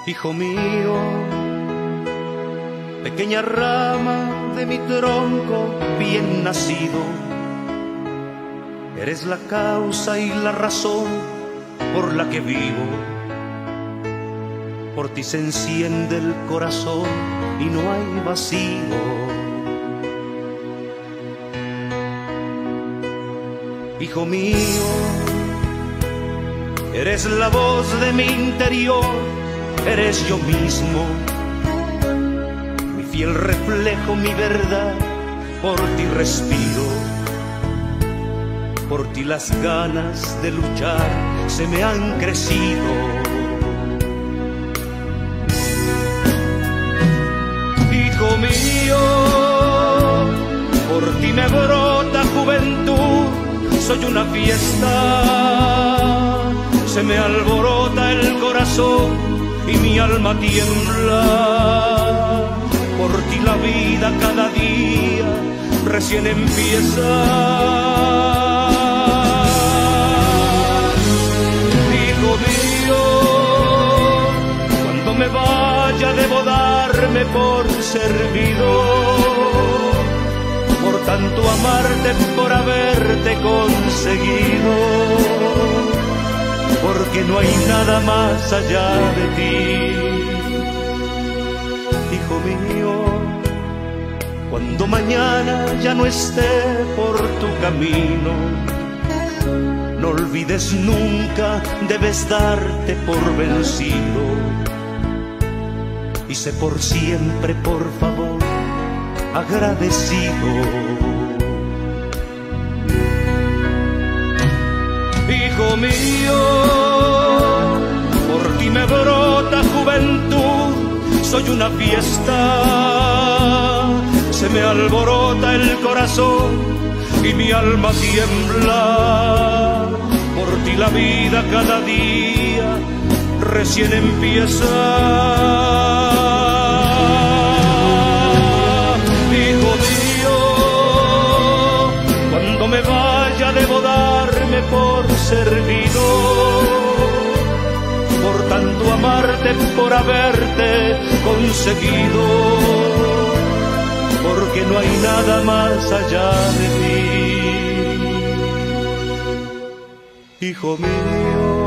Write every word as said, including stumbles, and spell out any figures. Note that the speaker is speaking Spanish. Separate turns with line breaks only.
Hijo mío, pequeña rama de mi tronco bien nacido, eres la causa y la razón por la que vivo. Por ti se enciende el corazón y no hay vacío. Hijo mío, eres la voz de mi interior, eres yo mismo, mi fiel reflejo, mi verdad, por ti respiro. Por ti las ganas de luchar se me han crecido. Hijo mío, por ti me brota juventud, soy una fiesta, se me alborota el corazón y mi alma tiembla. Por ti la vida cada día recién empieza. Hijo mío, cuando me vaya debo darme por servido, por tanto amarte, por haberte conseguido, porque no hay nada más allá de ti. Hijo mío, cuando mañana ya no esté por tu camino, no olvides nunca, debes darte por vencido. Y sé por siempre, por favor, agradecido. Hijo mío, por ti me brota juventud, soy una fiesta, se me alborota el corazón y mi alma tiembla. Por ti la vida cada día recién empieza. Hijo mío, cuando me vaya debo darme por servido, por tanto amarte, por haberte conseguido, porque no hay nada más allá de ti. Hijo mío.